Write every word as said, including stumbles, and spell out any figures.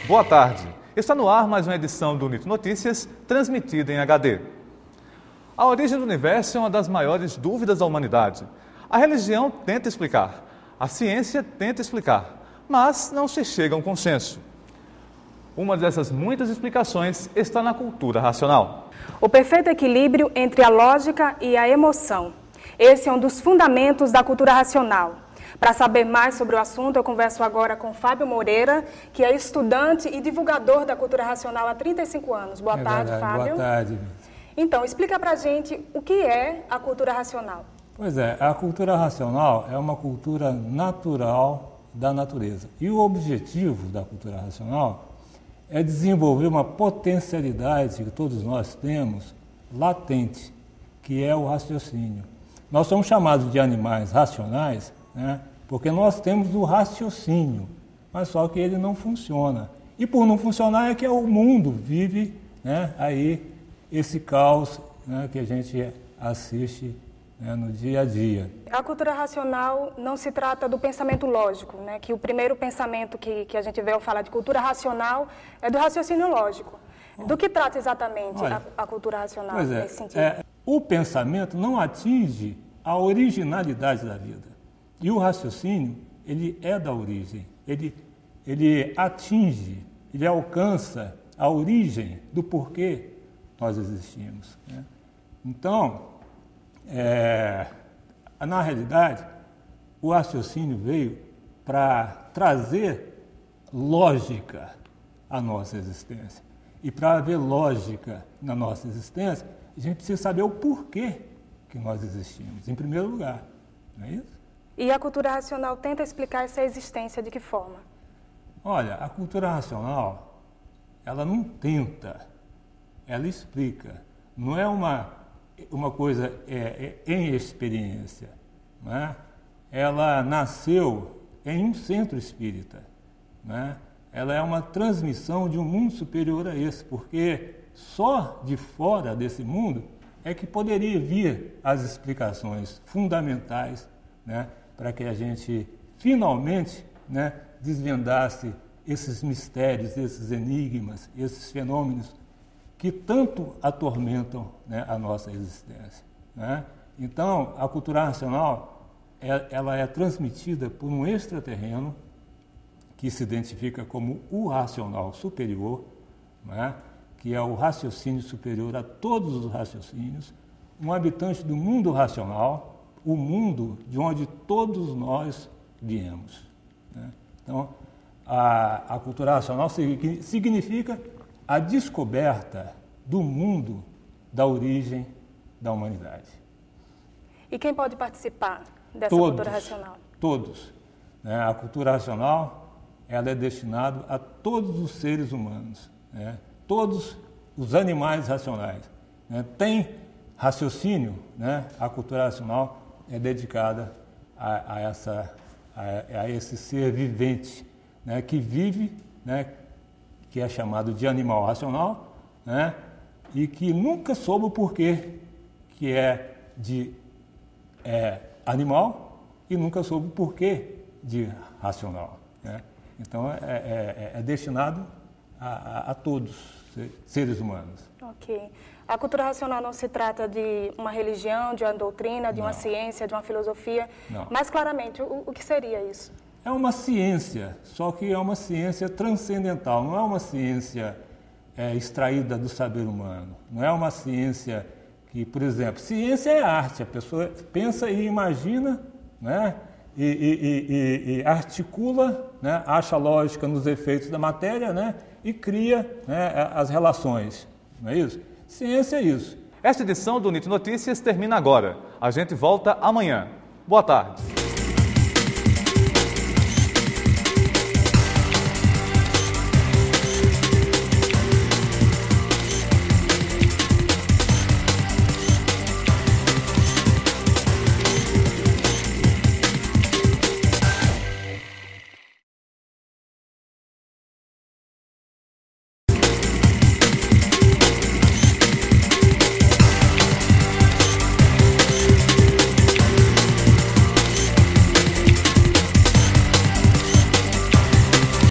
Boa tarde. Está no ar mais uma edição do Nito Notícias, transmitida em H D. A origem do universo é uma das maiores dúvidas da humanidade. A religião tenta explicar, a ciência tenta explicar, mas não se chega a um consenso. Uma dessas muitas explicações está na cultura racional. O perfeito equilíbrio entre a lógica e a emoção. Esse é um dos fundamentos da cultura racional. Para saber mais sobre o assunto, eu converso agora com Fábio Moreira, que é estudante e divulgador da cultura racional há trinta e cinco anos. Boa é tarde, verdade. Fábio. Boa tarde. Então, explica para a gente o que é a cultura racional. Pois é, a cultura racional é uma cultura natural da natureza. E o objetivo da cultura racional é desenvolver uma potencialidade que todos nós temos, latente, que é o raciocínio. Nós somos chamados de animais racionais, né, porque nós temos o raciocínio, mas só que ele não funciona. E por não funcionar é que o mundo vive, né, aí esse caos, né, que a gente assiste, né, no dia a dia. A cultura racional não se trata do pensamento lógico, né, que o primeiro pensamento que, que a gente veio falar de cultura racional é do raciocínio lógico. Do que trata exatamente Olha, a, a cultura racional pois é, nesse sentido? É, o pensamento não atinge a originalidade da vida. E o raciocínio, ele é da origem, ele, ele atinge, ele alcança a origem do porquê nós existimos, né? Então, é, na realidade, o raciocínio veio para trazer lógica à nossa existência. E para haver lógica na nossa existência, a gente precisa saber o porquê que nós existimos, em primeiro lugar, não é isso? E a cultura racional tenta explicar essa existência de que forma? Olha, a cultura racional, ela não tenta, ela explica. Não é uma, uma coisa é, é, em experiência, não é? Ela nasceu em um centro espírita, não é? Ela é uma transmissão de um mundo superior a esse, porque só de fora desse mundo é que poderia vir as explicações fundamentais, né, para que a gente finalmente, né, desvendasse esses mistérios, esses enigmas, esses fenômenos que tanto atormentam, né, a nossa existência, né? Então, a cultura racional, ela é transmitida por um extraterreno que se identifica como o racional superior, né, que é o raciocínio superior a todos os raciocínios, um habitante do mundo racional, o mundo de onde todos nós viemos, né? Então, a, a cultura racional significa a descoberta do mundo da origem da humanidade. E quem pode participar dessa todos, cultura racional? Todos. Né? A cultura racional, ela é destinada a todos os seres humanos, né? Todos os animais racionais, né? Tem raciocínio, né? A cultura racional é dedicada a, a, essa, a, a esse ser vivente, né, que vive, né, que é chamado de animal racional, né, e que nunca soube o porquê que é de é, animal e nunca soube o porquê de racional, né? Então, é, é, é destinado a, a, a todos, seres humanos. Ok. A cultura racional não se trata de uma religião, de uma doutrina, de Não. uma ciência, de uma filosofia. Não. Mas, claramente, o, o que seria isso? É uma ciência, só que é uma ciência transcendental, não é uma ciência é, extraída do saber humano. Não é uma ciência que, por exemplo, ciência é arte, a pessoa pensa e imagina, né, e, e, e, e articula, né, acha lógica nos efeitos da matéria, né, e cria, né, as relações, não é isso? Ciência é isso. Esta edição do Nito Notícias termina agora. A gente volta amanhã. Boa tarde.